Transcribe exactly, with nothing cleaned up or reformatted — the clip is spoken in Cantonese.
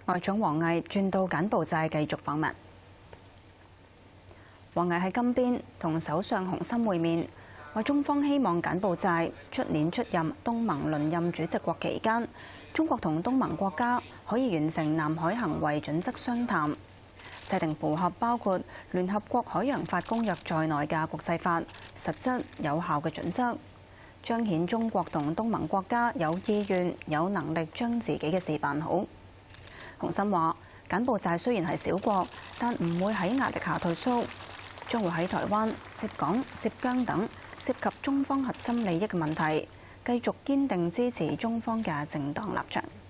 外長王毅轉到柬埔寨繼續訪問。王毅喺金邊同首相洪森會面，話中方希望柬埔寨出年出任東盟輪任主席國期間，中國同東盟國家可以完成南海行為準則商談，制定符合包括聯合國海洋法公約在內嘅國際法、實質有效嘅準則，彰顯中國同東盟國家有意願、有能力將自己嘅事辦好。洪森話：柬埔寨雖然係小國，但唔會喺壓力下退縮，將會喺台灣、涉港、涉疆等涉及中方核心利益嘅問題，繼續堅定支持中方嘅正當立場。